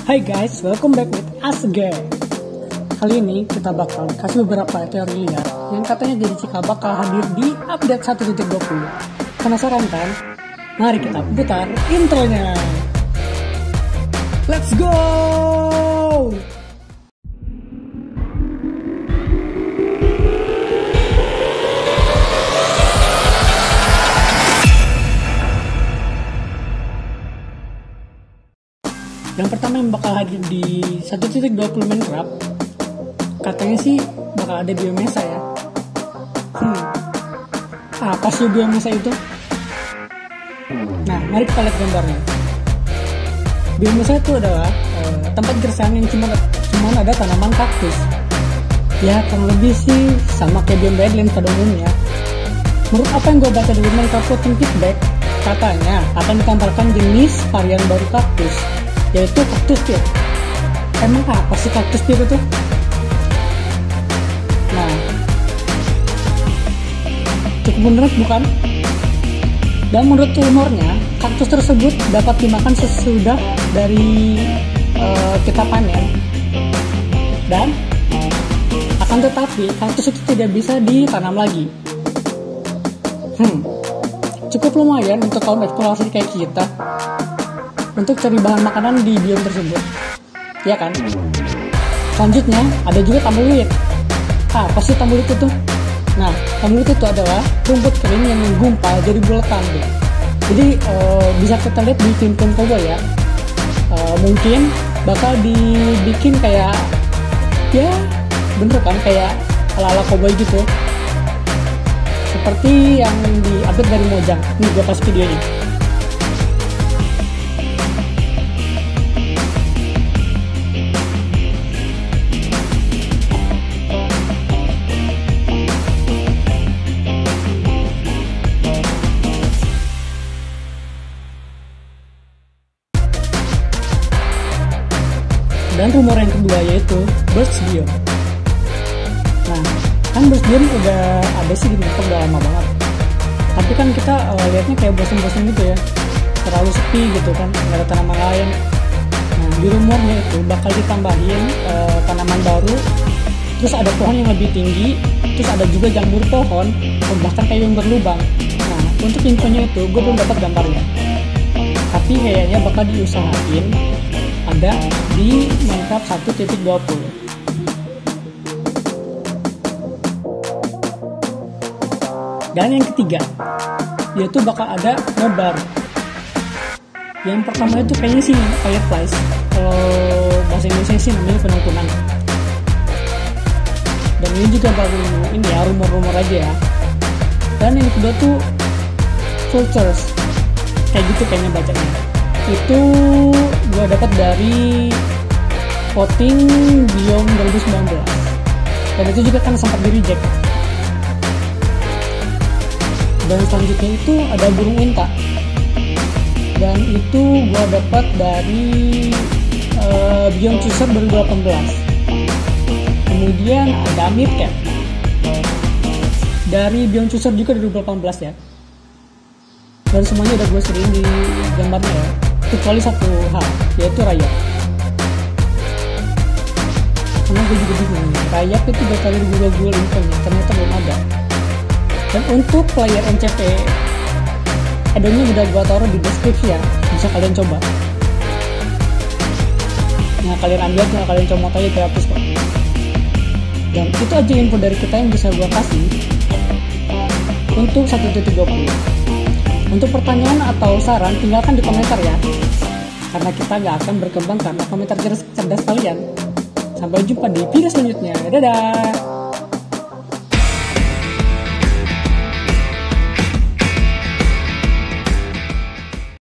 Hai guys, welcome back with us again. Kali ini kita bakal kasih beberapa teori liar yang katanya jadi cikal bakal hadir di update 1.20. Penasaran kan? Mari kita putar intronya. Let's go! Yang pertama yang bakal hadir di 1.20 Minecraft, katanya sih bakal ada biomesa ya. Apa sih biomesa itu? Nah, mari kita lihat gambarnya. Biomesa itu adalah tempat gersang yang cuma ada tanaman kaktus. Ya, kurang lebih sih sama kayak biome Badlands pada umumnya. Menurut apa yang gue baca dari Minecraft Floating Feedback, katanya akan ditambahkan jenis varian baru kaktus, yaitu kaktus pit. Emang apa sih kaktus pit itu? Nah, cukup menarik bukan? Dan menurut rumornya, kaktus tersebut dapat dimakan sesudah dari kita panen. Dan akan tetapi kaktus itu tidak bisa ditanam lagi. Cukup lumayan untuk kaum eksplorasi kayak kita untuk cari bahan makanan di biome tersebut, ya kan? Selanjutnya ada juga tumbleweed. Apa sih tumbleweed itu? Nah, tumbleweed itu adalah rumput kering yang menggumpal jadi bulatan gitu. Jadi bisa kita lihat di film-film cowboy ya. Mungkin bakal dibikin kayak, ya bener kan, kayak ala-ala cowboy gitu. Seperti yang di-update dari Mojang. Nih gue kasih videonya. Dan rumor yang kedua yaitu Burst Biome. Nah, kan Burst Biome udah ada sih di Minecraft udah lama banget. Tapi kan kita lihatnya kayak bosan-bosan gitu ya, terlalu sepi gitu kan, nggak ada tanaman lain. Nah, di rumornya itu bakal ditambahin tanaman baru, terus ada pohon yang lebih tinggi, terus ada juga jamur pohon, bahkan kayak yang berlubang. Nah, untuk infonya itu gue belum dapat gambarnya, tapi kayaknya bakal diusahain ada di Minecraft 1.20. Dan yang ketiga, yaitu bakal ada mod baru. Yang pertama itu kayaknya sih Fireflies, kalau bahasa Indonesia sih namanya kunang-kunang. Dan ini juga baru ini ya, rumor-rumor aja ya. Dan yang kedua tuh Vultures, kayak gitu kayaknya bacanya. Itu gue dapat dari voting biome 2019, dan itu juga kan sempat di reject. Dan selanjutnya itu ada burung unta, dan itu gue dapat dari biome chooser 2018. Kemudian ada meerkat dari biome chooser juga 2018 ya. Dan semuanya udah gue sering di gambarnya ya, kecuali satu hal, yaitu rayap. Karena gue juga bingung, rayap itu udah kali gue infonya, ternyata belum ada. Dan untuk player NCP, addonnya udah gue taruh di deskripsi ya, bisa kalian coba. Nah, kalian ambil, tinggal kalian comot aja gratis kok. Dan itu aja info dari kita yang bisa gue kasih untuk 1.20. Untuk pertanyaan atau saran, tinggalkan di komentar ya, karena kita gak akan berkembang karena komentar cerdas kalian. Sampai jumpa di video selanjutnya. Dadah!